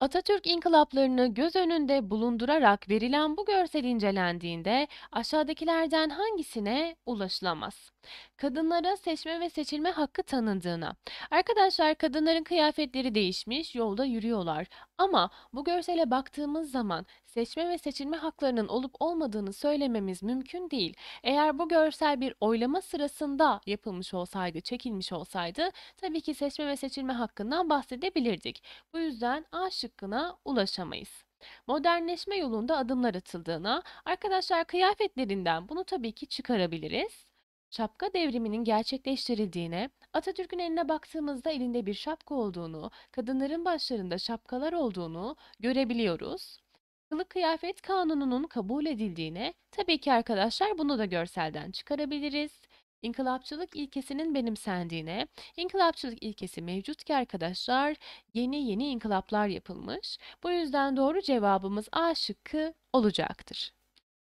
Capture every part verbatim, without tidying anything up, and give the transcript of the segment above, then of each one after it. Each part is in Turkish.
Atatürk inkılaplarını göz önünde bulundurarak verilen bu görsel incelendiğinde aşağıdakilerden hangisine ulaşılamaz? Kadınlara seçme ve seçilme hakkı tanındığına. Arkadaşlar kadınların kıyafetleri değişmiş, yolda yürüyorlar. Ama bu görsele baktığımız zaman seçme ve seçilme haklarının olup olmadığını söylememiz mümkün değil. Eğer bu görsel bir oylama sırasında yapılmış olsaydı, çekilmiş olsaydı tabii ki seçme ve seçilme hakkından bahsedebilirdik. Bu yüzden A şıkkına ulaşamayız. Modernleşme yolunda adımlar atıldığına, arkadaşlar kıyafetlerinden bunu tabii ki çıkarabiliriz. Şapka devriminin gerçekleştirildiğine, Atatürk'ün eline baktığımızda elinde bir şapka olduğunu, kadınların başlarında şapkalar olduğunu görebiliyoruz. Kılık kıyafet kanununun kabul edildiğine, tabii ki arkadaşlar bunu da görselden çıkarabiliriz. İnkılapçılık ilkesinin benimsendiğine, inkılapçılık ilkesi mevcut ki arkadaşlar, yeni yeni inkılaplar yapılmış. Bu yüzden doğru cevabımız A şıkkı olacaktır.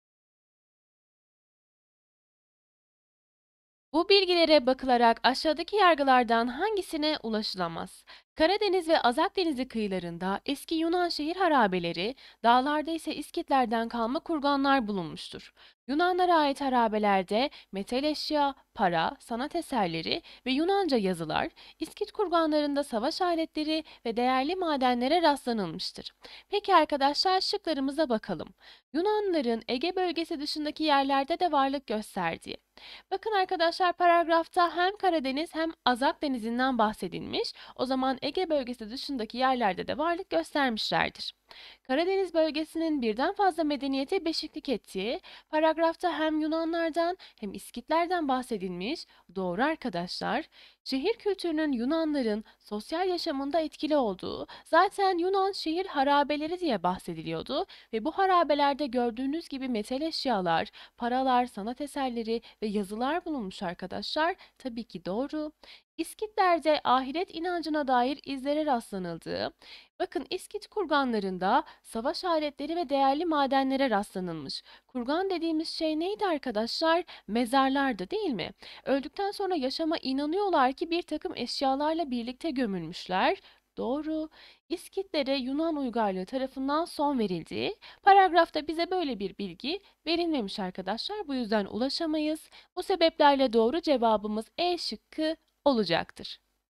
Bu bilgilere bakılarak aşağıdaki yargılardan hangisine ulaşılamaz? Karadeniz ve Azak Denizi kıyılarında eski Yunan şehir harabeleri, dağlarda ise İskitlerden kalma kurganlar bulunmuştur. Yunanlara ait harabelerde metal eşya, para, sanat eserleri ve Yunanca yazılar, İskit kurganlarında savaş aletleri ve değerli madenlere rastlanılmıştır. Peki arkadaşlar şıklarımıza bakalım. Yunanlıların Ege bölgesi dışındaki yerlerde de varlık gösterdiği. Bakın arkadaşlar paragrafta hem Karadeniz hem Azak Denizi'nden bahsedilmiş. O zaman Ege bölgesi dışındaki yerlerde de varlık göstermişlerdir. Karadeniz bölgesinin birden fazla medeniyete beşiklik ettiği, paragrafta hem Yunanlardan hem İskitlerden bahsedilmiş. Doğru arkadaşlar. Şehir kültürünün Yunanların sosyal yaşamında etkili olduğu, zaten Yunan şehir harabeleri diye bahsediliyordu ve bu harabelerde gördüğünüz gibi metal eşyalar, paralar, sanat eserleri ve yazılar bulunmuş arkadaşlar. Tabii ki doğru. İskitlerde ahiret inancına dair izlere rastlanıldığı, bakın İskit kurganlarında savaş aletleri ve değerli madenlere rastlanılmış. Kurgan dediğimiz şey neydi arkadaşlar? Mezarlardı değil mi? Öldükten sonra yaşama inanıyorlar ki bir takım eşyalarla birlikte gömülmüşler. Doğru. İskitlere Yunan uygarlığı tarafından son verildiği, paragrafta bize böyle bir bilgi verilmemiş arkadaşlar. Bu yüzden ulaşamayız. Bu sebeplerle doğru cevabımız E şıkkı olacaktır.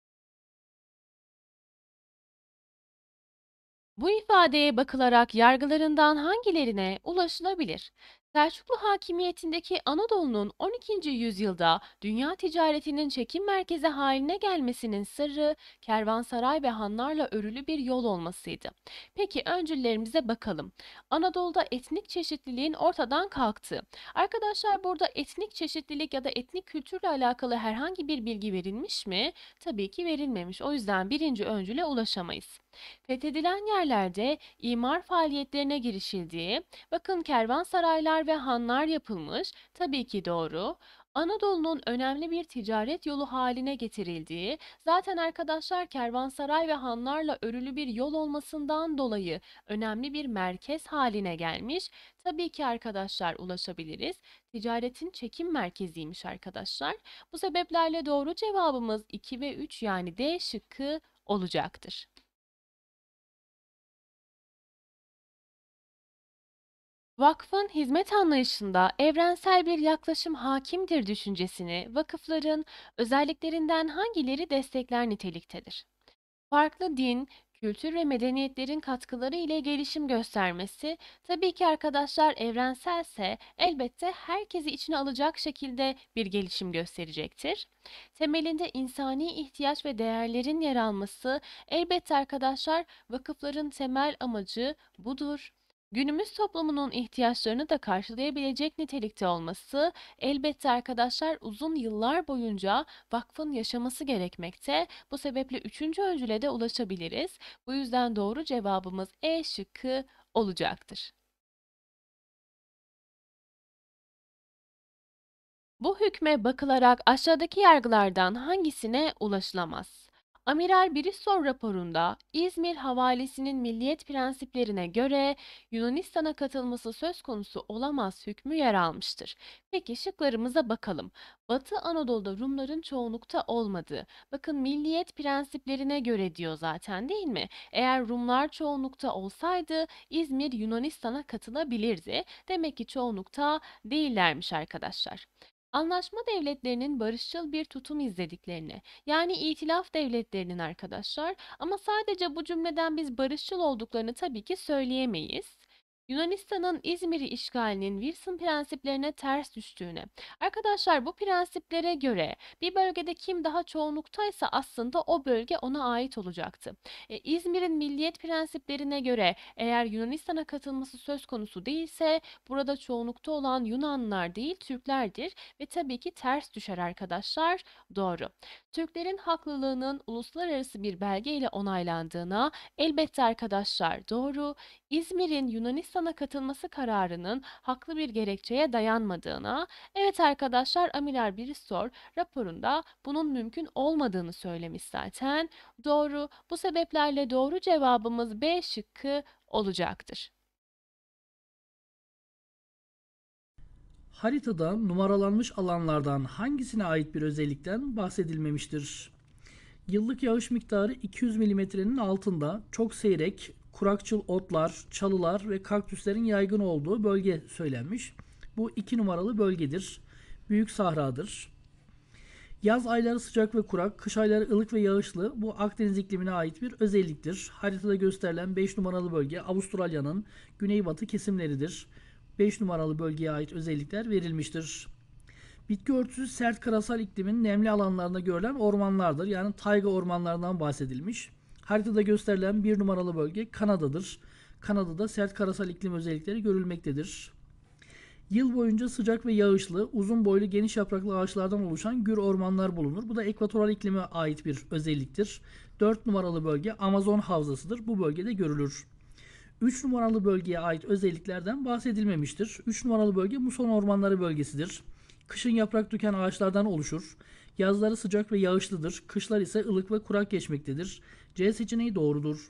Bu ifadeye bakılarak yargılarından hangilerine ulaşılabilir? Selçuklu hakimiyetindeki Anadolu'nun on ikinci yüzyılda dünya ticaretinin çekim merkezi haline gelmesinin sırrı kervansaray ve hanlarla örülü bir yol olmasıydı. Peki öncüllerimize bakalım. Anadolu'da etnik çeşitliliğin ortadan kalktığı. Arkadaşlar burada etnik çeşitlilik ya da etnik kültürle alakalı herhangi bir bilgi verilmiş mi? Tabii ki verilmemiş. O yüzden birinci öncüle ulaşamayız. Fethedilen yerlerde imar faaliyetlerine girişildiği, bakın kervansaraylar ve hanlar yapılmış, tabii ki doğru. Anadolu'nun önemli bir ticaret yolu haline getirildiği, zaten arkadaşlar kervansaray ve hanlarla örülü bir yol olmasından dolayı önemli bir merkez haline gelmiş. Tabii ki arkadaşlar ulaşabiliriz. Ticaretin çekim merkeziymiş arkadaşlar. Bu sebeplerle doğru cevabımız iki ve üç yani D şıkkı olacaktır. Vakfın hizmet anlayışında evrensel bir yaklaşım hakimdir düşüncesini vakıfların özelliklerinden hangileri destekler niteliktedir? Farklı din, kültür ve medeniyetlerin katkıları ile gelişim göstermesi, tabii ki arkadaşlar evrenselse elbette herkesi içine alacak şekilde bir gelişim gösterecektir. Temelinde insani ihtiyaç ve değerlerin yer alması, elbette arkadaşlar vakıfların temel amacı budur. Günümüz toplumunun ihtiyaçlarını da karşılayabilecek nitelikte olması, elbette arkadaşlar uzun yıllar boyunca vakfın yaşaması gerekmekte. Bu sebeple üçüncü öncüle de ulaşabiliriz. Bu yüzden doğru cevabımız E şıkkı olacaktır. Bu hükme bakılarak aşağıdaki yargılardan hangisine ulaşılamaz? Amiral Bristol raporunda İzmir havalesinin milliyet prensiplerine göre Yunanistan'a katılması söz konusu olamaz hükmü yer almıştır. Peki şıklarımıza bakalım. Batı Anadolu'da Rumların çoğunlukta olmadığı. Bakın milliyet prensiplerine göre diyor zaten değil mi? Eğer Rumlar çoğunlukta olsaydı İzmir Yunanistan'a katılabilirdi. Demek ki çoğunlukta değillermiş arkadaşlar. Anlaşma devletlerinin barışçıl bir tutum izlediklerini, yani itilaf devletlerinin arkadaşlar, ama sadece bu cümleden biz barışçıl olduklarını tabii ki söyleyemeyiz. Yunanistan'ın İzmir'i işgalinin Wilson prensiplerine ters düştüğüne. Arkadaşlar bu prensiplere göre bir bölgede kim daha çoğunluktaysa aslında o bölge ona ait olacaktı. E, İzmir'in milliyet prensiplerine göre eğer Yunanistan'a katılması söz konusu değilse burada çoğunlukta olan Yunanlılar değil Türklerdir ve tabii ki ters düşer arkadaşlar. Doğru. Türklerin haklılığının uluslararası bir belge ile onaylandığına elbette arkadaşlar doğru. İzmir'in Yunanistan'a katılması kararının haklı bir gerekçeye dayanmadığına, evet arkadaşlar Amiral Bristol raporunda bunun mümkün olmadığını söylemiş zaten. Doğru. Bu sebeplerle doğru cevabımız B şıkkı olacaktır. Haritada numaralanmış alanlardan hangisine ait bir özellikten bahsedilmemiştir? Yıllık yağış miktarı iki yüz milimetrenin altında, çok seyrek, kurakçıl otlar, çalılar ve kaktüslerin yaygın olduğu bölge söylenmiş. Bu iki numaralı bölgedir. Büyük Sahra'dır. Yaz ayları sıcak ve kurak, kış ayları ılık ve yağışlı. Bu Akdeniz iklimine ait bir özelliktir. Haritada gösterilen beş numaralı bölge Avustralya'nın güneybatı kesimleridir. beş numaralı bölgeye ait özellikler verilmiştir. Bitki örtüsü sert karasal iklimin nemli alanlarında görülen ormanlardır. Yani tayga ormanlarından bahsedilmiş. Haritada gösterilen bir numaralı bölge Kanada'dır. Kanada'da sert karasal iklim özellikleri görülmektedir. Yıl boyunca sıcak ve yağışlı, uzun boylu geniş yapraklı ağaçlardan oluşan gür ormanlar bulunur. Bu da ekvatoral iklime ait bir özelliktir. dört numaralı bölge Amazon havzasıdır. Bu bölgede görülür. üç numaralı bölgeye ait özelliklerden bahsedilmemiştir. üç numaralı bölge muson ormanları bölgesidir. Kışın yaprak döken ağaçlardan oluşur. Yazları sıcak ve yağışlıdır. Kışlar ise ılık ve kurak geçmektedir. C seçeneği doğrudur.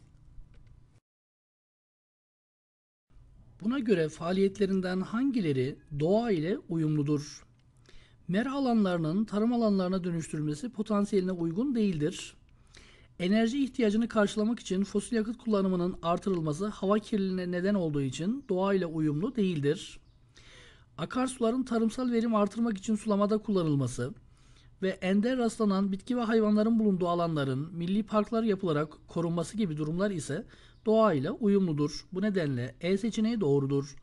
Buna göre faaliyetlerinden hangileri doğa ile uyumludur? Mera alanlarının tarım alanlarına dönüştürülmesi potansiyeline uygun değildir. Enerji ihtiyacını karşılamak için fosil yakıt kullanımının artırılması hava kirliliğine neden olduğu için doğa ile uyumlu değildir. Akarsuların tarımsal verim artırmak için sulamada kullanılması ve ender rastlanan bitki ve hayvanların bulunduğu alanların milli parklar yapılarak korunması gibi durumlar ise doğayla uyumludur. Bu nedenle E seçeneği doğrudur.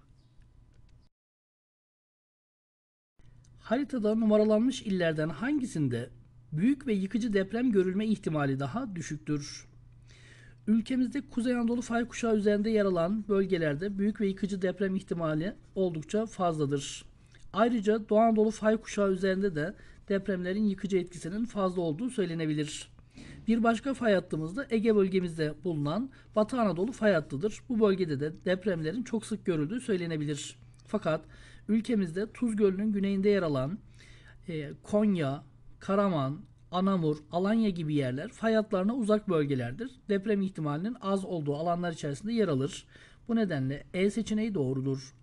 Haritada numaralanmış illerden hangisinde büyük ve yıkıcı deprem görülme ihtimali daha düşüktür? Ülkemizde Kuzey Anadolu fay kuşağı üzerinde yer alan bölgelerde büyük ve yıkıcı deprem ihtimali oldukça fazladır. Ayrıca Doğu Anadolu fay kuşağı üzerinde de depremlerin yıkıcı etkisinin fazla olduğu söylenebilir. Bir başka fay hattımız da Ege bölgemizde bulunan Batı Anadolu fay hattıdır. Bu bölgede de depremlerin çok sık görüldüğü söylenebilir. Fakat ülkemizde Tuz Gölü'nün güneyinde yer alan e, Konya, Karaman, Anamur, Alanya gibi yerler fay hatlarına uzak bölgelerdir. Deprem ihtimalinin az olduğu alanlar içerisinde yer alır. Bu nedenle E seçeneği doğrudur.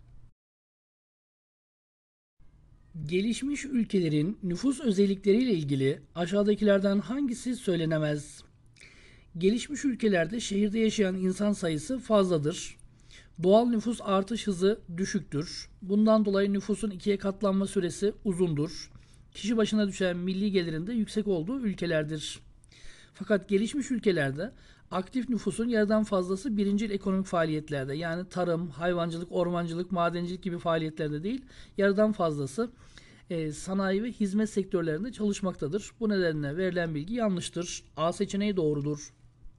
Gelişmiş ülkelerin nüfus özellikleriyle ilgili aşağıdakilerden hangisi söylenemez? Gelişmiş ülkelerde şehirde yaşayan insan sayısı fazladır. Doğal nüfus artış hızı düşüktür. Bundan dolayı nüfusun ikiye katlanma süresi uzundur. Kişi başına düşen milli gelirin de yüksek olduğu ülkelerdir. Fakat gelişmiş ülkelerde aktif nüfusun yarıdan fazlası birincil ekonomik faaliyetlerde, yani tarım, hayvancılık, ormancılık, madencilik gibi faaliyetlerde değil, yarıdan fazlası e, sanayi ve hizmet sektörlerinde çalışmaktadır. Bu nedenle verilen bilgi yanlıştır. A seçeneği doğrudur.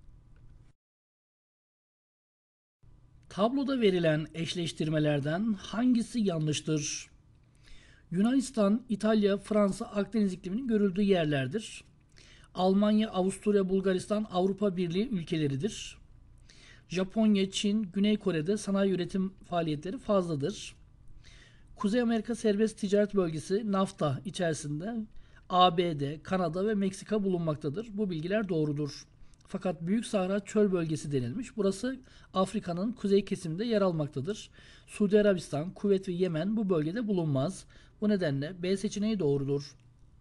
Tabloda verilen eşleştirmelerden hangisi yanlıştır? Yunanistan, İtalya, Fransa, Akdeniz ikliminin görüldüğü yerlerdir. Almanya, Avusturya, Bulgaristan Avrupa Birliği ülkeleridir. Japonya, Çin, Güney Kore'de sanayi üretim faaliyetleri fazladır. Kuzey Amerika Serbest Ticaret Bölgesi NAFTA içerisinde A B D, Kanada ve Meksika bulunmaktadır. Bu bilgiler doğrudur. Fakat Büyük Sahra Çöl Bölgesi denilmiş. Burası Afrika'nın kuzey kesiminde yer almaktadır. Suudi Arabistan, Kuveyt ve Yemen bu bölgede bulunmaz. Bu nedenle B seçeneği doğrudur.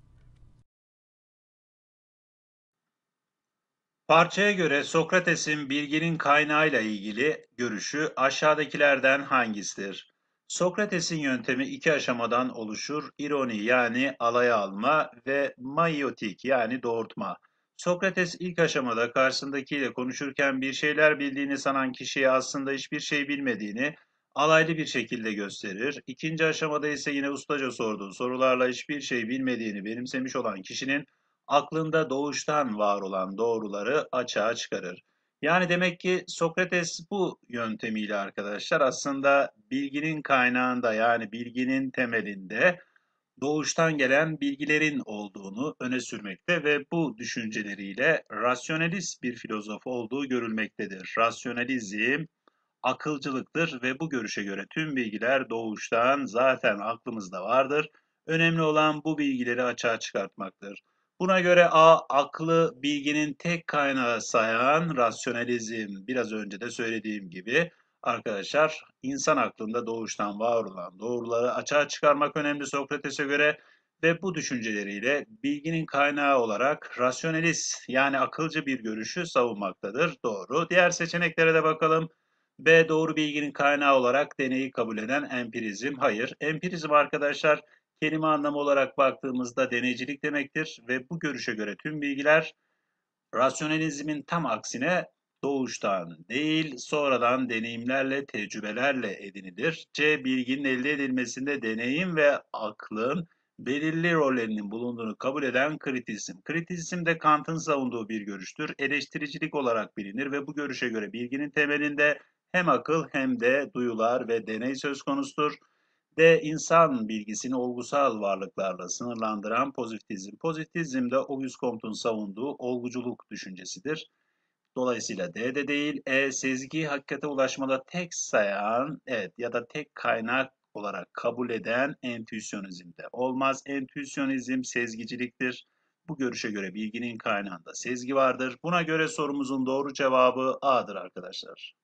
Parçaya göre Sokrates'in bilginin kaynağıyla ilgili görüşü aşağıdakilerden hangisidir? Sokrates'in yöntemi iki aşamadan oluşur. İroni yani alaya alma ve maiotik yani doğurtma. Sokrates ilk aşamada karşısındakiyle konuşurken bir şeyler bildiğini sanan kişiye aslında hiçbir şey bilmediğini alaylı bir şekilde gösterir. İkinci aşamada ise yine ustaca sorduğu sorularla hiçbir şey bilmediğini benimsemiş olan kişinin aklında doğuştan var olan doğruları açığa çıkarır. Yani demek ki Sokrates bu yöntemiyle arkadaşlar aslında bilginin kaynağında yani bilginin temelinde doğuştan gelen bilgilerin olduğunu öne sürmekte ve bu düşünceleriyle rasyonalist bir filozof olduğu görülmektedir. Rasyonalizm akılcılıktır ve bu görüşe göre tüm bilgiler doğuştan zaten aklımızda vardır. Önemli olan bu bilgileri açığa çıkartmaktır. Buna göre A, aklı bilginin tek kaynağı sayan rasyonalizm, biraz önce de söylediğim gibi arkadaşlar insan aklında doğuştan var olan doğruları açığa çıkarmak önemli Sokrates'e göre ve bu düşünceleriyle bilginin kaynağı olarak rasyonalist yani akılcı bir görüşü savunmaktadır. Doğru. Diğer seçeneklere de bakalım. B doğru bilginin kaynağı olarak deneyi kabul eden empirizm. Hayır. Empirizm arkadaşlar kelime anlamı olarak baktığımızda deneycilik demektir ve bu görüşe göre tüm bilgiler rasyonalizmin tam aksine doğuştan değil, sonradan deneyimlerle, tecrübelerle edinilir. C. Bilginin elde edilmesinde deneyim ve aklın belirli rollerinin bulunduğunu kabul eden kritizm. Kritizm de Kant'ın savunduğu bir görüştür. Eleştiricilik olarak bilinir ve bu görüşe göre bilginin temelinde hem akıl hem de duyular ve deney söz konusudur. D. İnsan bilgisini olgusal varlıklarla sınırlandıran pozitivizm. Pozitivizm de Auguste Comte'un savunduğu olguculuk düşüncesidir. Dolayısıyla D de değil. E. Sezgiyi hakikate ulaşmada tek sayan, evet ya da tek kaynak olarak kabul eden entüisyonizm de olmaz. Entüisyonizm sezgiciliktir. Bu görüşe göre bilginin kaynağında sezgi vardır. Buna göre sorumuzun doğru cevabı A'dır arkadaşlar.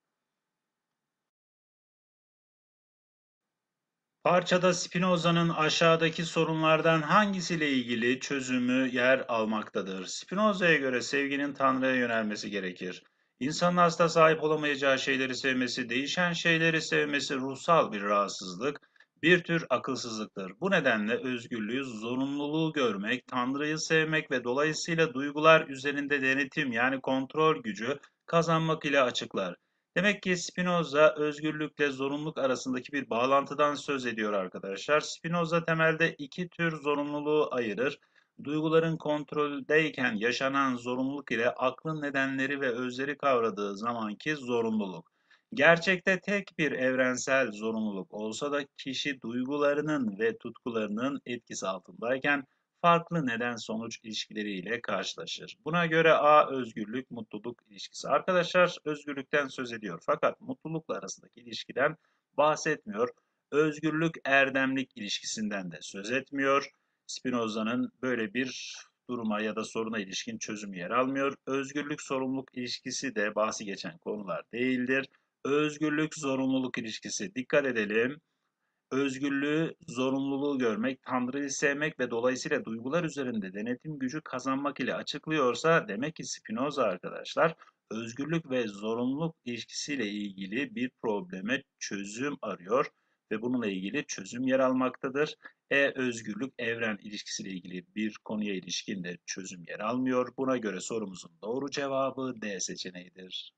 Parçada Spinoza'nın aşağıdaki sorunlardan hangisiyle ilgili çözümü yer almaktadır? Spinoza'ya göre sevginin Tanrı'ya yönelmesi gerekir. İnsanın asla sahip olamayacağı şeyleri sevmesi, değişen şeyleri sevmesi ruhsal bir rahatsızlık, bir tür akılsızlıktır. Bu nedenle özgürlüğü, zorunluluğu görmek, Tanrı'yı sevmek ve dolayısıyla duygular üzerinde denetim yani kontrol gücü kazanmak ile açıklar. Demek ki Spinoza özgürlükle zorunluluk arasındaki bir bağlantıdan söz ediyor arkadaşlar. Spinoza temelde iki tür zorunluluğu ayırır. Duyguların kontroldeyken yaşanan zorunluluk ile aklın nedenleri ve özleri kavradığı zamanki zorunluluk. Gerçekte tek bir evrensel zorunluluk olsa da kişi duygularının ve tutkularının etkisi altındayken farklı neden-sonuç ilişkileriyle karşılaşır. Buna göre A özgürlük, mutluluk ilişkisi. Arkadaşlar özgürlükten söz ediyor fakat mutlulukla arasındaki ilişkiden bahsetmiyor. Özgürlük erdemlik ilişkisinden de söz etmiyor. Spinoza'nın böyle bir duruma ya da soruna ilişkin çözüm yer almıyor. Özgürlük sorumluluk ilişkisi de bahsi geçen konular değildir. Özgürlük zorunluluk ilişkisi. Dikkat edelim. Özgürlüğü, zorunluluğu görmek, Tanrı'yı sevmek ve dolayısıyla duygular üzerinde denetim gücü kazanmak ile açıklıyorsa demek ki Spinoza arkadaşlar özgürlük ve zorunluluk ilişkisiyle ilgili bir probleme çözüm arıyor ve bununla ilgili çözüm yer almaktadır. E özgürlük evren ilişkisiyle ilgili bir konuya ilişkin de çözüm yer almıyor. Buna göre sorumuzun doğru cevabı D seçeneğidir.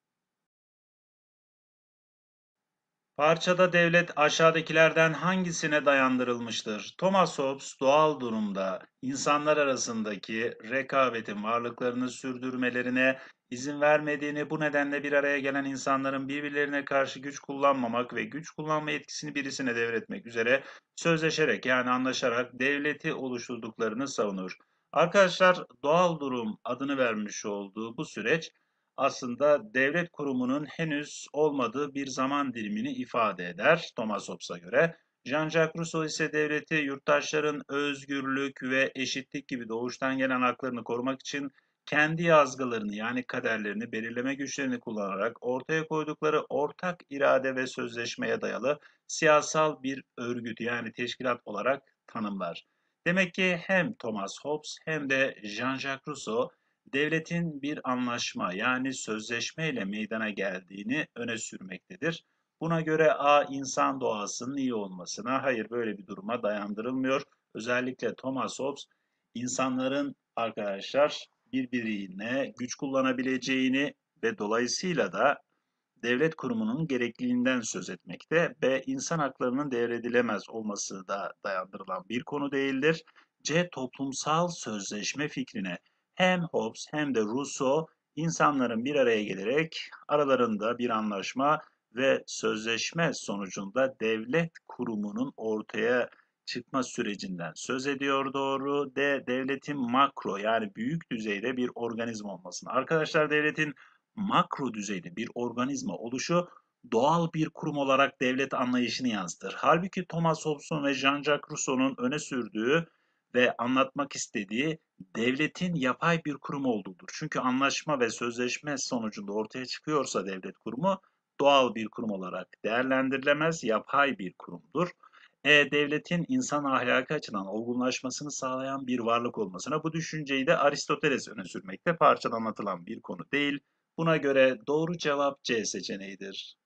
Parçada devlet aşağıdakilerden hangisine dayandırılmıştır? Thomas Hobbes doğal durumda insanlar arasındaki rekabetin varlıklarını sürdürmelerine izin vermediğini, bu nedenle bir araya gelen insanların birbirlerine karşı güç kullanmamak ve güç kullanma yetkisini birisine devretmek üzere sözleşerek yani anlaşarak devleti oluşturduklarını savunur. Arkadaşlar doğal durum adını vermiş olduğu bu süreç aslında devlet kurumunun henüz olmadığı bir zaman dilimini ifade eder Thomas Hobbes'a göre. Jean-Jacques Rousseau ise devleti yurttaşların özgürlük ve eşitlik gibi doğuştan gelen haklarını korumak için kendi yazgılarını yani kaderlerini belirleme güçlerini kullanarak ortaya koydukları ortak irade ve sözleşmeye dayalı siyasal bir örgüt yani teşkilat olarak tanımlar. Demek ki hem Thomas Hobbes hem de Jean-Jacques Rousseau devletin bir anlaşma yani sözleşme ile meydana geldiğini öne sürmektedir. Buna göre A insan doğasının iyi olmasına, hayır böyle bir duruma dayandırılmıyor. Özellikle Thomas Hobbes insanların arkadaşlar birbirine güç kullanabileceğini ve dolayısıyla da devlet kurumunun gerekliliğinden söz etmekte. B. İnsan haklarının devredilemez olması da dayandırılan bir konu değildir. C. Toplumsal sözleşme fikrine hem Hobbes hem de Rousseau insanların bir araya gelerek aralarında bir anlaşma ve sözleşme sonucunda devlet kurumunun ortaya çıkma sürecinden söz ediyor doğru. D. Devletin makro yani büyük düzeyde bir organizma olmasını. Arkadaşlar devletin makro düzeyde bir organizma oluşu doğal bir kurum olarak devlet anlayışını yansıtır. Halbuki Thomas Hobbes'un ve Jean-Jacques Rousseau'nun öne sürdüğü ve anlatmak istediği devletin yapay bir kurum olduğudur. Çünkü anlaşma ve sözleşme sonucunda ortaya çıkıyorsa devlet kurumu doğal bir kurum olarak değerlendirilemez, yapay bir kurumdur. E, devletin insan ahlakı açıdan olgunlaşmasını sağlayan bir varlık olmasına bu düşünceyi de Aristoteles öne sürmekte, parçadan anlatılan bir konu değil. Buna göre doğru cevap C seçeneğidir.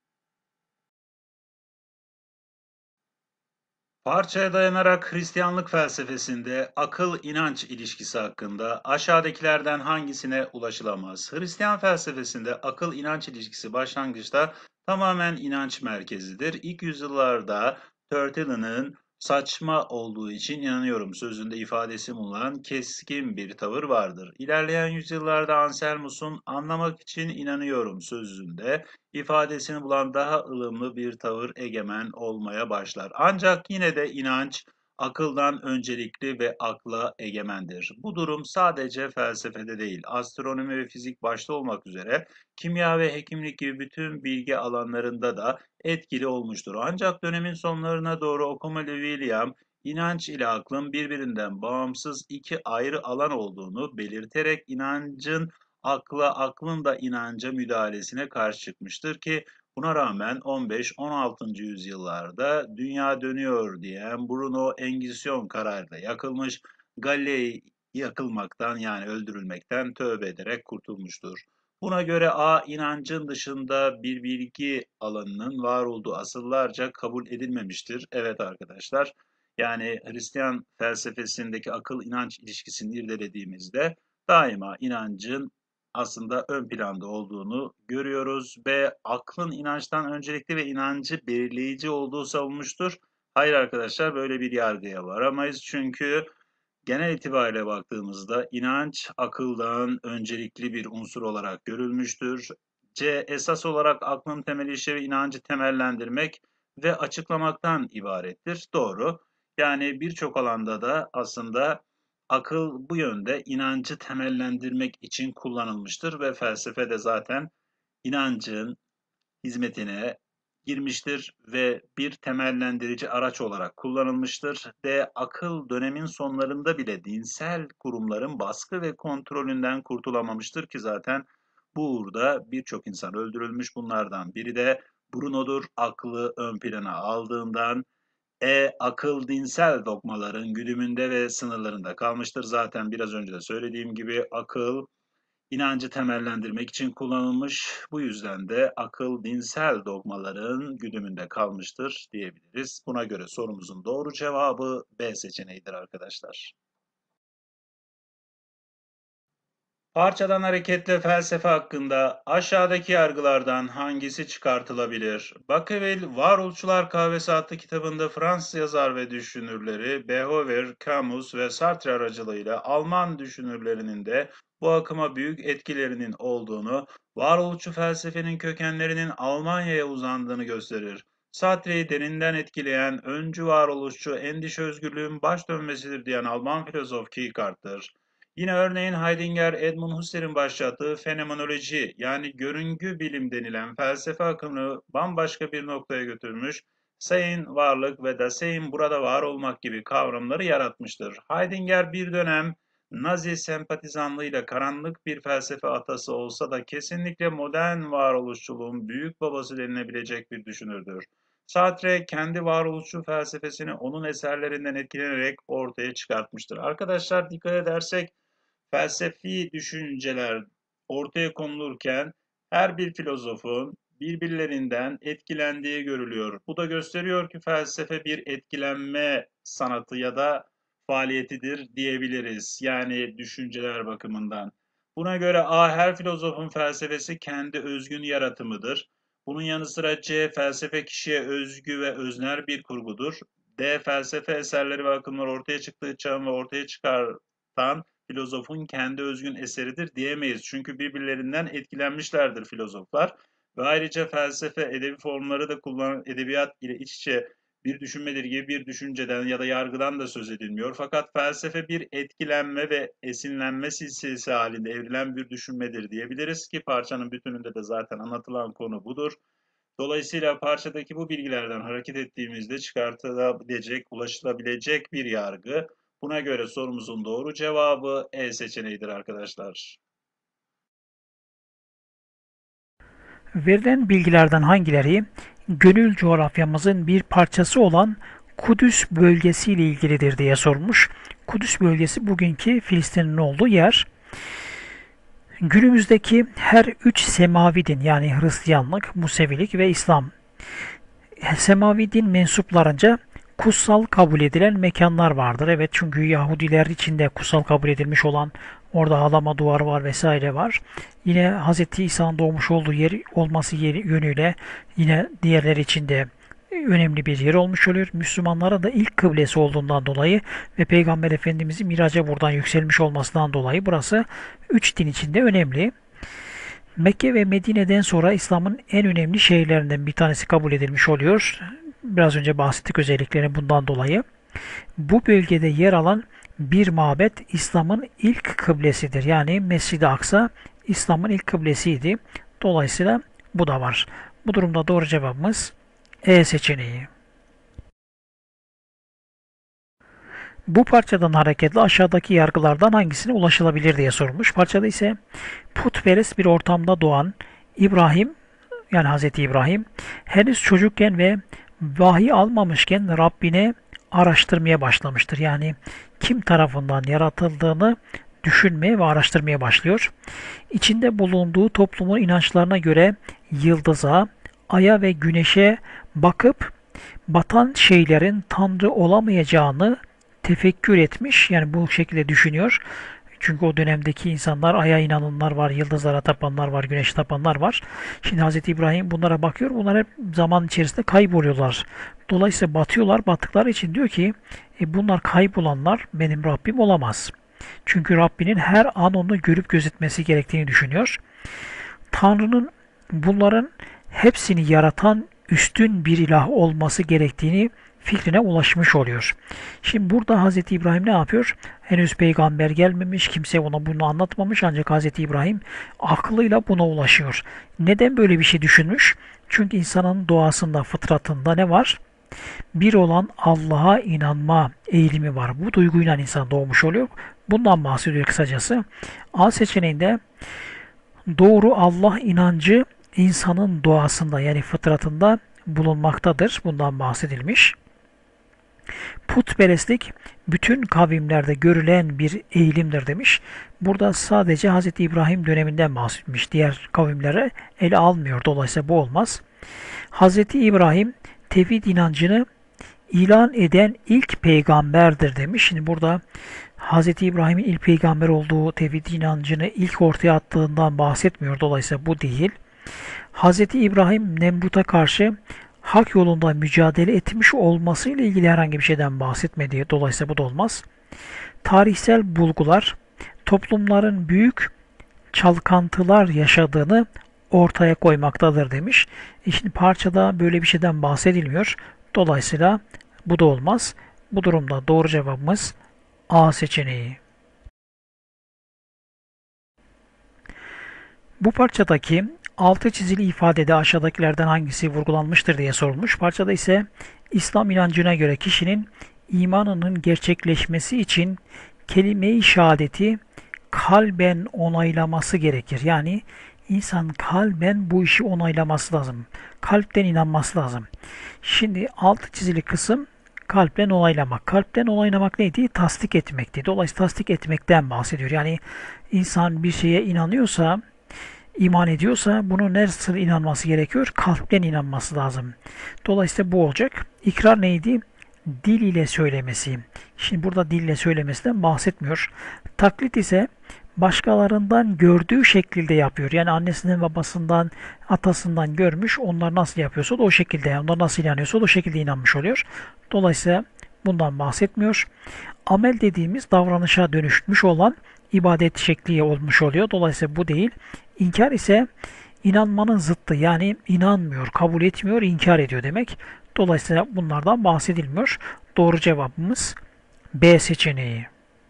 Parçaya dayanarak Hristiyanlık felsefesinde akıl-inanç ilişkisi hakkında aşağıdakilerden hangisine ulaşılamaz? Hristiyan felsefesinde akıl-inanç ilişkisi başlangıçta tamamen inanç merkezidir. İlk yüzyıllarda Tertullian'ın saçma olduğu için inanıyorum sözünde ifadesi bulunan keskin bir tavır vardır. İlerleyen yüzyıllarda Anselmus'un anlamak için inanıyorum sözünde ifadesini bulan daha ılımlı bir tavır egemen olmaya başlar. Ancak yine de inanç akıldan öncelikli ve akla egemendir. Bu durum sadece felsefede değil, astronomi ve fizik başta olmak üzere kimya ve hekimlik gibi bütün bilgi alanlarında da etkili olmuştur. Ancak dönemin sonlarına doğru Okomali William, inanç ile aklın birbirinden bağımsız iki ayrı alan olduğunu belirterek inancın akla, aklın da inanca müdahalesine karşı çıkmıştır ki buna rağmen on beş on altıncı yüzyıllarda dünya dönüyor diyen Bruno Engizisyon kararıyla yakılmış, Galilei yakılmaktan yani öldürülmekten tövbe ederek kurtulmuştur. Buna göre A inancın dışında bir bilgi alanının var olduğu asıllarca kabul edilmemiştir. Evet arkadaşlar, yani Hristiyan felsefesindeki akıl-inanç ilişkisini irdelediğimizde daima inancın aslında ön planda olduğunu görüyoruz ve aklın inançtan öncelikli ve inancı belirleyici olduğu savunmuştur. Hayır arkadaşlar böyle bir yargıya varamayız çünkü genel itibariyle baktığımızda inanç akıldan öncelikli bir unsur olarak görülmüştür. C. Esas olarak aklın temel işlevi inancı temellendirmek ve açıklamaktan ibarettir. Doğru. Yani birçok alanda da aslında akıl bu yönde inancı temellendirmek için kullanılmıştır ve felsefe de zaten inancın hizmetine girmiştir ve bir temellendirici araç olarak kullanılmıştır. D. Akıl dönemin sonlarında bile dinsel kurumların baskı ve kontrolünden kurtulamamıştır ki zaten bu uğurda birçok insan öldürülmüş. Bunlardan biri de Bruno'dur. Aklı ön plana aldığından e. Akıl dinsel dogmaların güdümünde ve sınırlarında kalmıştır. Zaten biraz önce de söylediğim gibi akıl inancı temellendirmek için kullanılmış. Bu yüzden de akıl dinsel dogmaların güdümünde kalmıştır diyebiliriz. Buna göre sorumuzun doğru cevabı B seçeneğidir arkadaşlar. Parçadan hareketle felsefe hakkında aşağıdaki yargılardan hangisi çıkartılabilir? Bacaville, Varoluşçular Kahvesi adlı kitabında Fransız yazar ve düşünürleri Beauvoir, Camus ve Sartre aracılığıyla Alman düşünürlerinin de bu akıma büyük etkilerinin olduğunu, varoluşçu felsefenin kökenlerinin Almanya'ya uzandığını gösterir. Sartre'yi derinden etkileyen öncü varoluşçu endişe özgürlüğün baş dönmesidir diyen Alman filozof Kierkegaard'tır. Yine örneğin Heidegger, Edmund Husserl'in başlattığı fenomenoloji yani görüngü bilim denilen felsefe akımını bambaşka bir noktaya götürmüş, Sein varlık ve Dasein burada var olmak gibi kavramları yaratmıştır. Heidegger bir dönem Nazi sempatizanlığıyla karanlık bir felsefe atası olsa da kesinlikle modern varoluşçuluğun büyük babası denilebilecek bir düşünürdür. Sartre kendi varoluşçu felsefesini onun eserlerinden etkilenerek ortaya çıkartmıştır. Arkadaşlar dikkat edersek felsefi düşünceler ortaya konulurken her bir filozofun birbirlerinden etkilendiği görülüyor. Bu da gösteriyor ki felsefe bir etkilenme sanatı ya da faaliyetidir diyebiliriz. Yani düşünceler bakımından. Buna göre A. Her filozofun felsefesi kendi özgün yaratımıdır. Bunun yanı sıra C. Felsefe kişiye özgü ve öznel bir kurgudur. D. Felsefe eserleri ve akımlar ortaya çıktığı çağın ve ortaya çıkartan filozofun kendi özgün eseridir diyemeyiz. Çünkü birbirlerinden etkilenmişlerdir filozoflar. Ve ayrıca felsefe, edebi formları da kullanan edebiyat ile iç içe bir düşünmedir gibi bir düşünceden ya da yargıdan da söz edilmiyor. Fakat felsefe bir etkilenme ve esinlenme silsilesi halinde evrilen bir düşünmedir diyebiliriz ki parçanın bütününde de zaten anlatılan konu budur. Dolayısıyla parçadaki bu bilgilerden hareket ettiğimizde çıkartılabilecek, ulaşılabilecek bir yargı. Buna göre sorumuzun doğru cevabı E seçeneğidir arkadaşlar. Verilen bilgilerden hangileri gönül coğrafyamızın bir parçası olan Kudüs bölgesi ile ilgilidir diye sormuş. Kudüs bölgesi bugünkü Filistin'in olduğu yer. Günümüzdeki her üç semavi din yani Hristiyanlık, Musevilik ve İslam semavi din mensuplarınca kutsal kabul edilen mekanlar vardır. Evet, çünkü Yahudiler için de kutsal kabul edilmiş olan orada halama duvarı var vesaire var. Yine Hz. İsa'nın doğmuş olduğu yer olması yeri yönüyle yine diğerleri için de önemli bir yer olmuş oluyor. Müslümanlara da ilk kıblesi olduğundan dolayı ve Peygamber Efendimizin miraca buradan yükselmiş olmasından dolayı burası üç din içinde önemli. Mekke ve Medine'den sonra İslam'ın en önemli şehirlerinden bir tanesi kabul edilmiş oluyor. Biraz önce bahsettik özelliklerini bundan dolayı. Bu bölgede yer alan bir mabet İslam'ın ilk kıblesidir. Yani Mescid-i Aksa İslam'ın ilk kıblesiydi. Dolayısıyla bu da var. Bu durumda doğru cevabımız E seçeneği. Bu parçadan hareketle aşağıdaki yargılardan hangisine ulaşılabilir diye sormuş. Parçada ise putperest bir ortamda doğan İbrahim yani Hz. İbrahim henüz çocukken ve vahiy almamışken Rabbine araştırmaya başlamıştır. Yani kim tarafından yaratıldığını düşünmeye ve araştırmaya başlıyor. İçinde bulunduğu toplumun inançlarına göre yıldıza, aya ve güneşe bakıp batan şeylerin Tanrı olamayacağını tefekkür etmiş. Yani bu şekilde düşünüyor. Çünkü o dönemdeki insanlar aya inananlar var, yıldızlara tapanlar var, güneşe tapanlar var. Şimdi Hz. İbrahim bunlara bakıyor. Bunlar hep zaman içerisinde kayboluyorlar. Dolayısıyla batıyorlar. Battıkları için diyor ki e bunlar kaybolanlar benim Rabbim olamaz. Çünkü Rabbinin her an onu görüp gözetmesi gerektiğini düşünüyor. Tanrı'nın bunların hepsini yaratan üstün bir ilah olması gerektiğini fikrine ulaşmış oluyor. Şimdi burada Hz. İbrahim ne yapıyor? Henüz peygamber gelmemiş, kimse ona bunu anlatmamış ancak Hz. İbrahim aklıyla buna ulaşıyor. Neden böyle bir şey düşünmüş? Çünkü insanın doğasında, fıtratında ne var? Bir olan Allah'a inanma eğilimi var. Bu duyguyla insan doğmuş oluyor. Bundan bahsediyor kısacası. A seçeneğinde doğru Allah inancı insanın doğasında yani fıtratında bulunmaktadır. Bundan bahsedilmiş. Putperestlik bütün kavimlerde görülen bir eğilimdir demiş. Burada sadece Hz. İbrahim döneminden bahsetmiş. Diğer kavimlere ele almıyor. Dolayısıyla bu olmaz. Hz. İbrahim tevhid inancını ilan eden ilk peygamberdir demiş. Şimdi burada Hz. İbrahim'in ilk peygamber olduğu tevhid inancını ilk ortaya attığından bahsetmiyor. Dolayısıyla bu değil. Hz. İbrahim Nemrut'a karşı hak yolunda mücadele etmiş olması ile ilgili herhangi bir şeyden bahsetmediği dolayısıyla bu da olmaz. Tarihsel bulgular toplumların büyük çalkantılar yaşadığını ortaya koymaktadır demiş. E şimdi parçada böyle bir şeyden bahsedilmiyor. Dolayısıyla bu da olmaz. Bu durumda doğru cevabımız A seçeneği. Bu parçadaki Altı çizili ifadede aşağıdakilerden hangisi vurgulanmıştır diye sorulmuş. Parçada ise İslam inancına göre kişinin imanının gerçekleşmesi için kelime-i şehadeti kalben onaylaması gerekir. Yani insan kalben bu işi onaylaması lazım. Kalpten inanması lazım. Şimdi altı çizili kısım kalpten onaylamak. Kalpten onaylamak neydi? Tasdik etmekti. Dolayısıyla tasdik etmekten bahsediyor. Yani insan bir şeye inanıyorsa, iman ediyorsa bunu nasıl inanması gerekiyor? Kalpten inanması lazım. Dolayısıyla bu olacak. İkrar neydi? Dil ile söylemesi. Şimdi burada dil ile söylemesinden bahsetmiyor. Taklit ise başkalarından gördüğü şekilde yapıyor. Yani annesinden, babasından, atasından görmüş. Onlar nasıl yapıyorsa da o şekilde, onlar nasıl inanıyorsa da o şekilde inanmış oluyor. Dolayısıyla bundan bahsetmiyor. Amel dediğimiz davranışa dönüşmüş olan ibadet şekli olmuş oluyor. Dolayısıyla bu değil. İnkar ise inanmanın zıttı. Yani inanmıyor, kabul etmiyor, inkar ediyor demek. Dolayısıyla bunlardan bahsedilmiyor. Doğru cevabımız B seçeneği.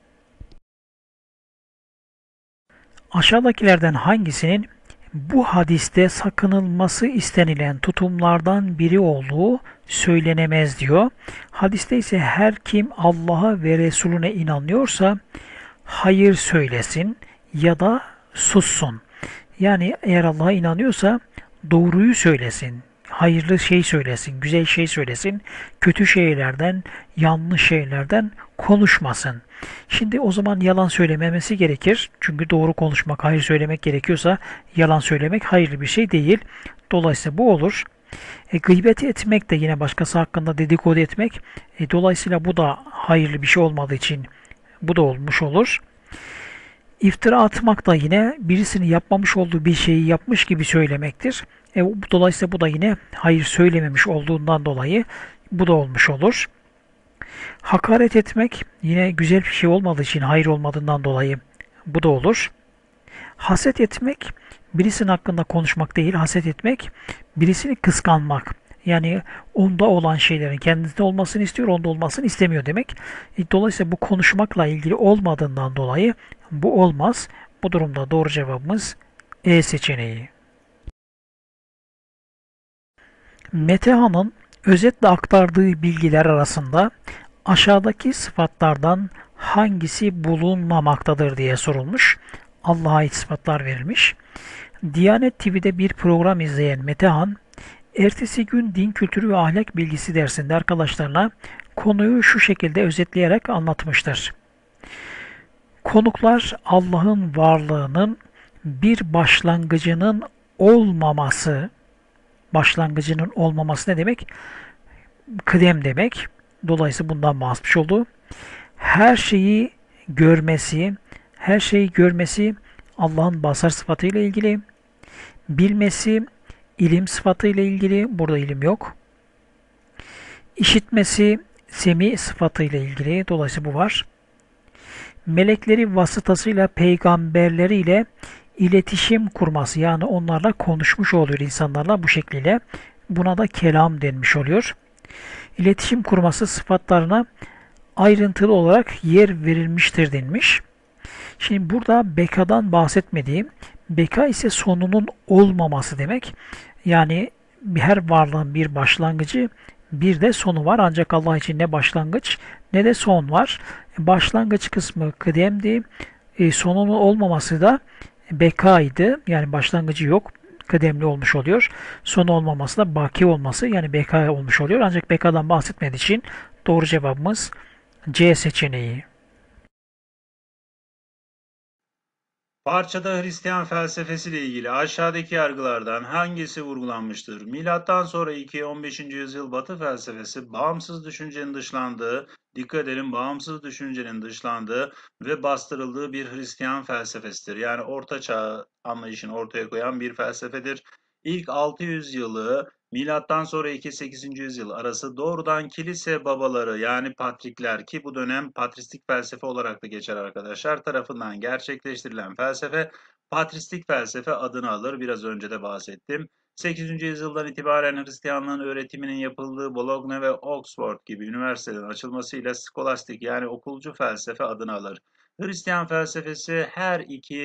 Aşağıdakilerden hangisinin bu hadiste sakınılması istenilen tutumlardan biri olduğu söylenemez diyor. Hadiste ise her kim Allah'a ve Resulüne inanıyorsa hayır söylesin ya da sussun. Yani eğer Allah'a inanıyorsa doğruyu söylesin, hayırlı şey söylesin, güzel şey söylesin, kötü şeylerden, yanlış şeylerden konuşmasın. Şimdi o zaman yalan söylememesi gerekir. Çünkü doğru konuşmak, hayır söylemek gerekiyorsa yalan söylemek hayırlı bir şey değil. Dolayısıyla bu olur. E, gıybet etmek de yine başkası hakkında dedikodu etmek. E, dolayısıyla bu da hayırlı bir şey olmadığı için bu da olmuş olur. İftira atmak da yine birisinin yapmamış olduğu bir şeyi yapmış gibi söylemektir. E, dolayısıyla bu da yine hayır söylememiş olduğundan dolayı bu da olmuş olur. Hakaret etmek yine güzel bir şey olmadığı için hayır olmadığından dolayı bu da olur. Haset etmek birisinin hakkında konuşmak değil, haset etmek birisini kıskanmak. Yani onda olan şeylerin kendisinde olmasını istiyor, onda olmasını istemiyor demek. E, dolayısıyla bu konuşmakla ilgili olmadığından dolayı bu olmaz. Bu durumda doğru cevabımız E seçeneği. Metehan'ın özetle aktardığı bilgiler arasında aşağıdaki sıfatlardan hangisi bulunmamaktadır diye sorulmuş. Allah'a ait sıfatlar verilmiş. Diyanet T V'de bir program izleyen Metehan, ertesi gün din kültürü ve ahlak bilgisi dersinde arkadaşlarına konuyu şu şekilde özetleyerek anlatmıştır. Konuklar Allah'ın varlığının bir başlangıcının olmaması, başlangıcının olmaması ne demek? Kıdem demek. Dolayısıyla bundan bahsetmiş oldu. Her şeyi görmesi, her şeyi görmesi Allah'ın basar sıfatıyla ilgili. Bilmesi ilim sıfatıyla ilgili. Burada ilim yok. İşitmesi semi sıfatıyla ilgili. Dolayısıyla bu var. Melekleri vasıtasıyla peygamberleriyle iletişim kurması, yani onlarla konuşmuş oluyor insanlarla bu şekliyle. Buna da kelam denmiş oluyor. İletişim kurması sıfatlarına ayrıntılı olarak yer verilmiştir denmiş. Şimdi burada bekadan bahsetmediğim, beka ise sonunun olmaması demek. Yani her varlığın bir başlangıcı, bir de sonu var. Ancak Allah için ne başlangıç ne de son var. Başlangıç kısmı kıdemdi. E, sonunun olmaması da bekaydı. Yani başlangıcı yok. Kıdemli olmuş oluyor. Sonu olmaması da baki olması, yani beka olmuş oluyor. Ancak bekadan bahsetmediği için doğru cevabımız C seçeneği. Parçada Hristiyan felsefesiyle ilgili aşağıdaki yargılardan hangisi vurgulanmıştır? Milattan sonra ikinci on beşinci yüzyıl Batı felsefesi bağımsız düşüncenin dışlandığı, dikkat edelim bağımsız düşüncenin dışlandığı ve bastırıldığı bir Hristiyan felsefesidir. Yani Orta Çağ anlayışını ortaya koyan bir felsefedir. İlk altı yüz yılı milattan sonra ikinci sekizinci yüzyıl arası doğrudan kilise babaları, yani patrikler, ki bu dönem patristik felsefe olarak da geçer arkadaşlar, tarafından gerçekleştirilen felsefe patristik felsefe adını alır. Biraz önce de bahsettim. sekizinci yüzyıldan itibaren Hristiyanlığın öğretiminin yapıldığı Bologna ve Oxford gibi üniversitelerin açılmasıyla skolastik, yani okulcu felsefe adını alır. Hristiyan felsefesi her iki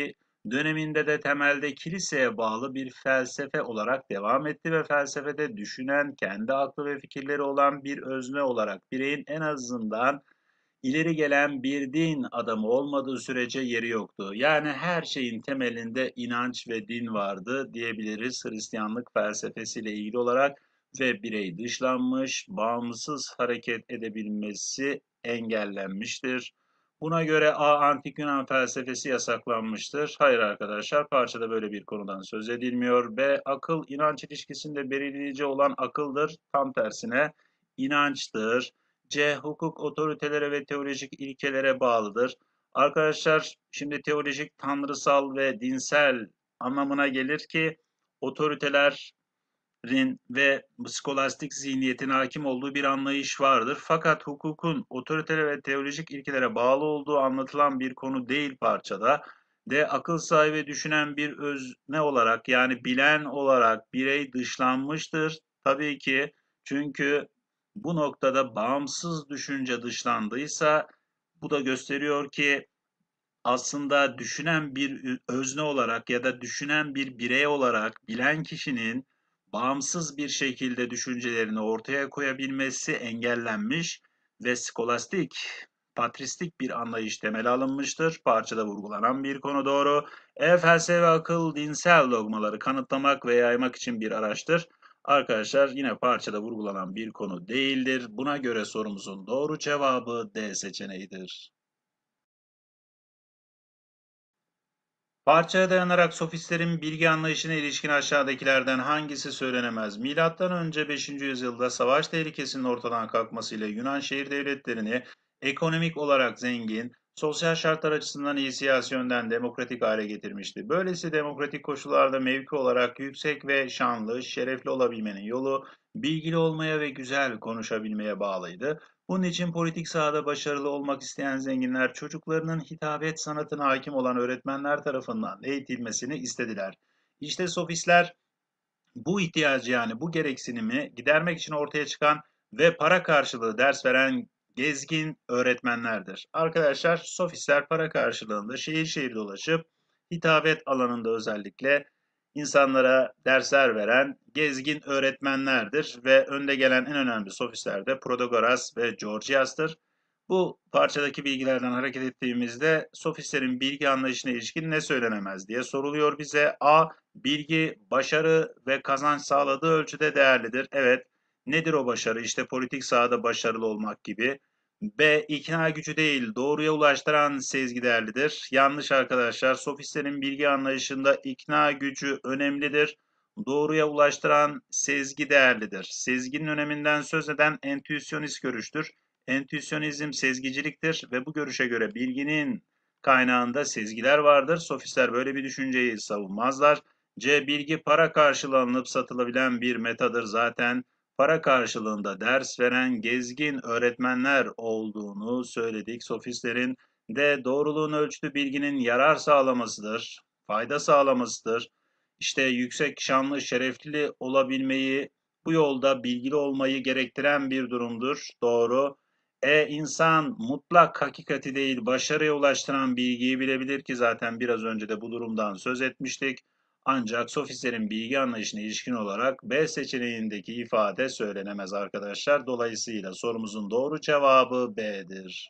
döneminde de temelde kiliseye bağlı bir felsefe olarak devam etti ve felsefede düşünen, kendi aklı ve fikirleri olan bir özne olarak bireyin en azından ileri gelen bir din adamı olmadığı sürece yeri yoktu. Yani her şeyin temelinde inanç ve din vardı diyebiliriz Hristiyanlık felsefesiyle ilgili olarak ve birey dışlanmış, bağımsız hareket edebilmesi engellenmiştir. Buna göre A. Antik Yunan felsefesi yasaklanmıştır. Hayır arkadaşlar, parçada böyle bir konudan söz edilmiyor. B. Akıl, inanç ilişkisinde belirleyici olan akıldır. Tam tersine inançtır. C. Hukuk otoritelere ve teolojik ilkelere bağlıdır. Arkadaşlar şimdi teolojik tanrısal ve dinsel anlamına gelir ki otoriteler ve skolastik zihniyetin hakim olduğu bir anlayış vardır. Fakat hukukun otoritelere ve teolojik ilkelere bağlı olduğu anlatılan bir konu değil parçada. De akıl sahibi düşünen bir özne olarak yani bilen olarak birey dışlanmıştır. Tabii ki çünkü bu noktada bağımsız düşünce dışlandıysa bu da gösteriyor ki aslında düşünen bir özne olarak ya da düşünen bir birey olarak bilen kişinin bağımsız bir şekilde düşüncelerini ortaya koyabilmesi engellenmiş ve skolastik, patristik bir anlayış temele alınmıştır. Parçada vurgulanan bir konu doğru. E felsefe ve akıl dinsel dogmaları kanıtlamak ve yaymak için bir araçtır. Arkadaşlar yine parçada vurgulanan bir konu değildir. Buna göre sorumuzun doğru cevabı D seçeneğidir. Parçaya dayanarak sofistlerin bilgi anlayışına ilişkin aşağıdakilerden hangisi söylenemez? Milattan önce beşinci yüzyılda savaş tehlikesinin ortadan kalkmasıyla Yunan şehir devletlerini ekonomik olarak zengin, sosyal şartlar açısından iyi, siyasi yönden demokratik hale getirmişti. Böylesi demokratik koşullarda mevki olarak yüksek ve şanlı, şerefli olabilmenin yolu bilgili olmaya ve güzel konuşabilmeye bağlıydı. Bunun için politik sahada başarılı olmak isteyen zenginler çocuklarının hitabet sanatına hakim olan öğretmenler tarafından eğitilmesini istediler. İşte sofistler bu ihtiyacı yani bu gereksinimi gidermek için ortaya çıkan ve para karşılığı ders veren gezgin öğretmenlerdir. Arkadaşlar sofistler para karşılığında şehir şehir dolaşıp hitabet alanında özellikle insanlara dersler veren gezgin öğretmenlerdir ve önde gelen en önemli sofistler de Protagoras ve Gorgias'tır. Bu parçadaki bilgilerden hareket ettiğimizde sofistlerin bilgi anlayışına ilişkin ne söylenemez diye soruluyor bize. A. Bilgi, başarı ve kazanç sağladığı ölçüde değerlidir. Evet. Nedir o başarı? İşte politik sahada başarılı olmak gibi. B. İkna gücü değil, doğruya ulaştıran sezgi değerlidir. Yanlış arkadaşlar. Sofistlerin bilgi anlayışında ikna gücü önemlidir. Doğruya ulaştıran sezgi değerlidir. Sezginin öneminden söz eden entüisyonist görüştür. Entüisyonizm sezgiciliktir ve bu görüşe göre bilginin kaynağında sezgiler vardır. Sofistler böyle bir düşünceyi savunmazlar. C. Bilgi para karşılığı alınıp satılabilen bir metadır zaten. Para karşılığında ders veren gezgin öğretmenler olduğunu söyledik. Sofistlerin de doğruluğun ölçütü bilginin yarar sağlamasıdır, fayda sağlamasıdır. İşte yüksek şanlı, şerefli olabilmeyi, bu yolda bilgili olmayı gerektiren bir durumdur. Doğru. E insan mutlak hakikati değil, başarıya ulaştıran bilgiyi bilebilir ki zaten biraz önce de bu durumdan söz etmiştik. Ancak sofistlerin bilgi anlayışına ilişkin olarak B seçeneğindeki ifade söylenemez arkadaşlar. Dolayısıyla sorumuzun doğru cevabı B'dir.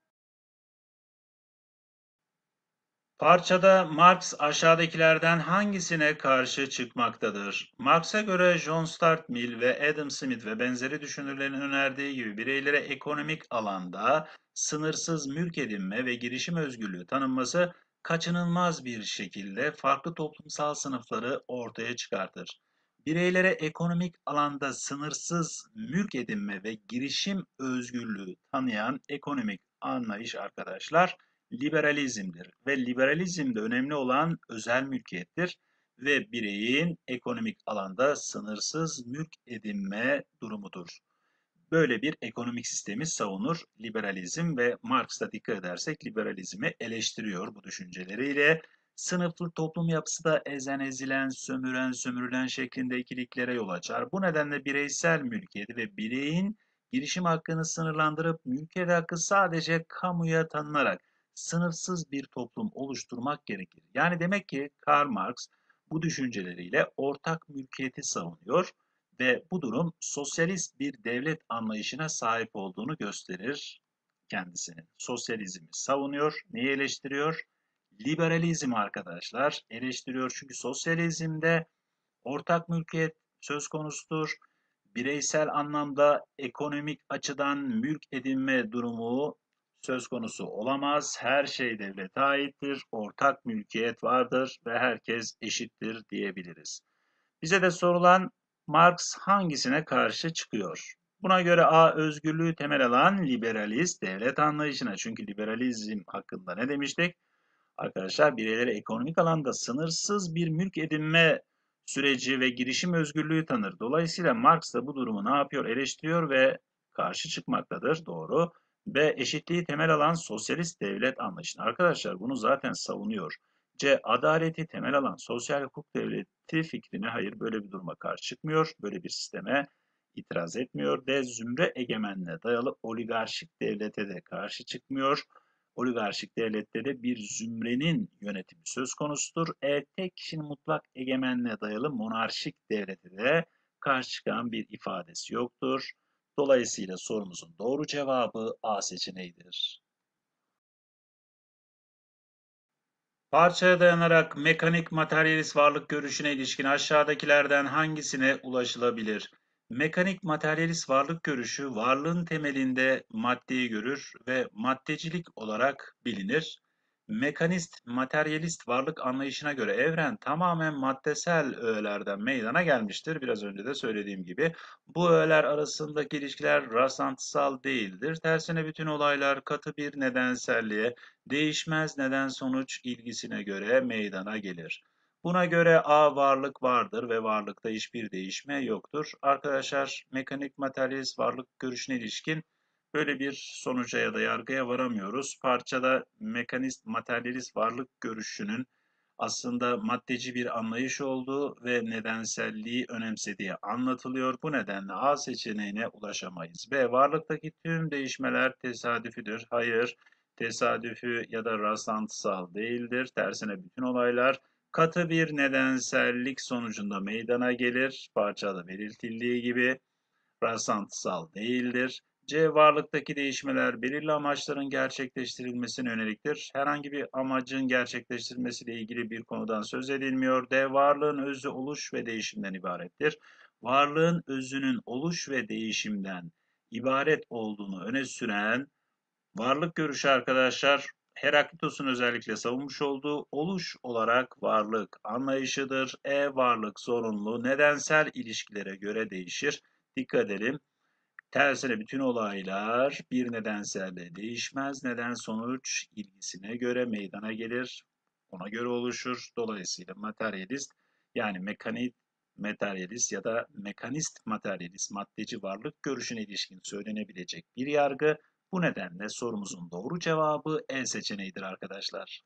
Parçada Marx aşağıdakilerden hangisine karşı çıkmaktadır? Marx'a göre John Stuart Mill ve Adam Smith ve benzeri düşünürlerin önerdiği gibi bireylere ekonomik alanda sınırsız mülk edinme ve girişim özgürlüğü tanınması kaçınılmaz bir şekilde farklı toplumsal sınıfları ortaya çıkartır. Bireylere ekonomik alanda sınırsız mülk edinme ve girişim özgürlüğü tanıyan ekonomik anlayış arkadaşlar liberalizmdir ve liberalizmde önemli olan özel mülkiyettir ve bireyin ekonomik alanda sınırsız mülk edinme durumudur. Böyle bir ekonomik sistemi savunur liberalizm ve Marx'ta dikkat edersek liberalizmi eleştiriyor bu düşünceleriyle. Sınıflı toplum yapısı da ezen ezilen, sömüren sömürülen şeklinde ikiliklere yol açar. Bu nedenle bireysel mülkiyeti ve bireyin girişim hakkını sınırlandırıp mülkiyet hakkı sadece kamuya tanınarak sınırsız bir toplum oluşturmak gerekir. Yani demek ki Karl Marx bu düşünceleriyle ortak mülkiyeti savunuyor ve bu durum sosyalist bir devlet anlayışına sahip olduğunu gösterir kendisinin. Sosyalizmi savunuyor, neyi eleştiriyor? Liberalizm arkadaşlar eleştiriyor çünkü sosyalizmde ortak mülkiyet söz konusudur. Bireysel anlamda ekonomik açıdan mülk edinme durumu söz konusu olamaz. Her şey devlete aittir, ortak mülkiyet vardır ve herkes eşittir diyebiliriz. Bize de sorulan Marx hangisine karşı çıkıyor? Buna göre A. Özgürlüğü temel alan liberalist devlet anlayışına. Çünkü liberalizm hakkında ne demiştik? Arkadaşlar bireylere ekonomik alanda sınırsız bir mülk edinme süreci ve girişim özgürlüğü tanır. Dolayısıyla Marx da bu durumu ne yapıyor? Eleştiriyor ve karşı çıkmaktadır. Doğru. Ve eşitliği temel alan sosyalist devlet anlayışını. Arkadaşlar bunu zaten savunuyor. C. Adaleti temel alan sosyal hukuk devleti fikrine hayır böyle bir duruma karşı çıkmıyor. Böyle bir sisteme itiraz etmiyor. D. Zümre egemenliğe dayalı oligarşik devlete de karşı çıkmıyor. Oligarşik devlette de bir zümrenin yönetimi söz konusudur. E, tek kişinin mutlak egemenliğe dayalı monarşik devlete de karşı çıkan bir ifadesi yoktur. Dolayısıyla sorumuzun doğru cevabı A seçeneğidir. Parçaya dayanarak mekanik materyalist varlık görüşüne ilişkin aşağıdakilerden hangisine ulaşılabilir? Mekanik materyalist varlık görüşü varlığın temelinde maddeyi görür ve maddecilik olarak bilinir. Mekanist materyalist varlık anlayışına göre evren tamamen maddesel öğelerden meydana gelmiştir. Biraz önce de söylediğim gibi bu öğeler arasındaki ilişkiler rastlantısal değildir. Tersine bütün olaylar katı bir nedenselliğe, değişmez neden-sonuç ilgisine göre meydana gelir. Buna göre A varlık vardır ve varlıkta hiçbir değişme yoktur. Arkadaşlar mekanik materyalist varlık görüşüne ilişkin böyle bir sonuca ya da yargıya varamıyoruz. Parçada mekanist materyalist varlık görüşünün aslında maddeci bir anlayış olduğu ve nedenselliği önemsediği anlatılıyor. Bu nedenle A seçeneğine ulaşamayız. B. Varlıktaki tüm değişmeler tesadüfüdür. Hayır, tesadüfü ya da rastlantısal değildir. Tersine bütün olaylar katı bir nedensellik sonucunda meydana gelir. Parçada belirtildiği gibi rastlantısal değildir. C. Varlıktaki değişmeler belirli amaçların gerçekleştirilmesine yöneliktir. Herhangi bir amacın gerçekleştirilmesiyle ilgili bir konudan söz edilmiyor. D. Varlığın özü oluş ve değişimden ibarettir. Varlığın özünün oluş ve değişimden ibaret olduğunu öne süren varlık görüşü arkadaşlar Heraklitos'un özellikle savunmuş olduğu oluş olarak varlık anlayışıdır. E varlık zorunlu nedensel ilişkilere göre değişir. Dikkat edelim. Tersine bütün olaylar bir nedenselliğe değişmez. Neden sonuç ilgisine göre meydana gelir. Ona göre oluşur. Dolayısıyla materyalist yani mekanik materyalist ya da mekanist materyalist maddeci varlık görüşüne ilişkin söylenebilecek bir yargı. Bu nedenle sorumuzun doğru cevabı E seçeneğidir arkadaşlar.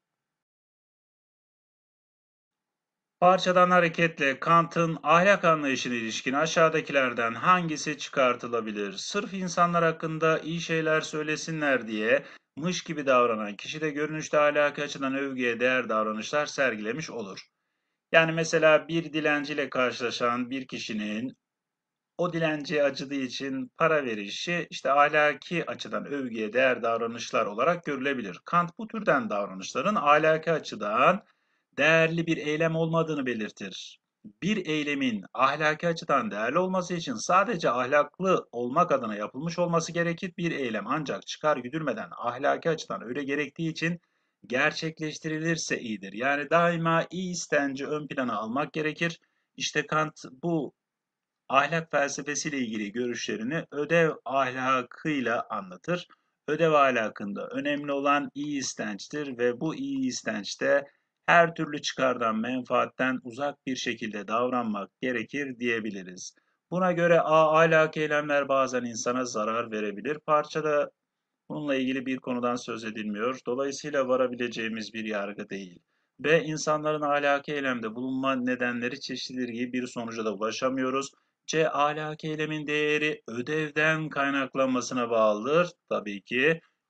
Parçadan hareketle Kant'ın ahlak anlayışına ilişkin aşağıdakilerden hangisi çıkartılabilir? Sırf insanlar hakkında iyi şeyler söylesinler diye mış gibi davranan kişi de görünüşte ahlaki açıdan övgüye değer davranışlar sergilemiş olur. Yani mesela bir dilenciyle karşılaşan bir kişinin o dilenciye acıdığı için para verişi işte ahlaki açıdan övgüye değer davranışlar olarak görülebilir. Kant bu türden davranışların ahlaki açıdan değerli bir eylem olmadığını belirtir. Bir eylemin ahlaki açıdan değerli olması için sadece ahlaklı olmak adına yapılmış olması gerekir. Bir eylem ancak çıkar güdülmeden ahlaki açıdan öyle gerektiği için gerçekleştirilirse iyidir. Yani daima iyi istenci ön plana almak gerekir. İşte Kant bu ahlak felsefesiyle ilgili görüşlerini ödev ahlakıyla anlatır. Ödev ahlakında önemli olan iyi istençtir ve bu iyi istençte her türlü çıkardan, menfaatten uzak bir şekilde davranmak gerekir diyebiliriz. Buna göre A ahlaki eylemler bazen insana zarar verebilir. Parçada bununla ilgili bir konudan söz edilmiyor. Dolayısıyla varabileceğimiz bir yargı değil. B. İnsanların ahlaki eylemde bulunma nedenleri çeşitlidir gibi bir sonuca da ulaşamıyoruz. C. Ahlaki eylemin değeri ödevden kaynaklanmasına bağlıdır. Tabii ki.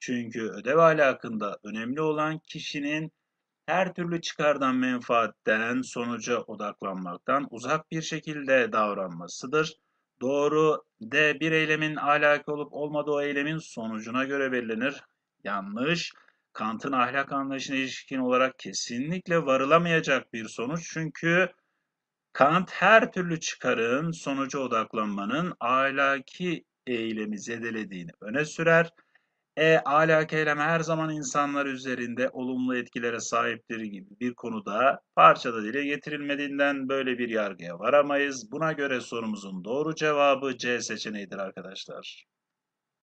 Çünkü ödev ahlakında önemli olan kişinin her türlü çıkardan, menfaatten, sonuca odaklanmaktan uzak bir şekilde davranmasıdır. Doğru D. Bir eylemin ahlaki olup olmadığı o eylemin sonucuna göre belirlenir. Yanlış. Kant'ın ahlak anlayışına ilişkin olarak kesinlikle varılamayacak bir sonuç. Çünkü Kant her türlü çıkarın sonuca odaklanmanın ahlaki eylemi zedelediğini öne sürer. E, ahlaki eylem her zaman insanlar üzerinde olumlu etkilere sahiptir gibi bir konuda parçada dile getirilmediğinden böyle bir yargıya varamayız. Buna göre sorumuzun doğru cevabı C seçeneğidir arkadaşlar.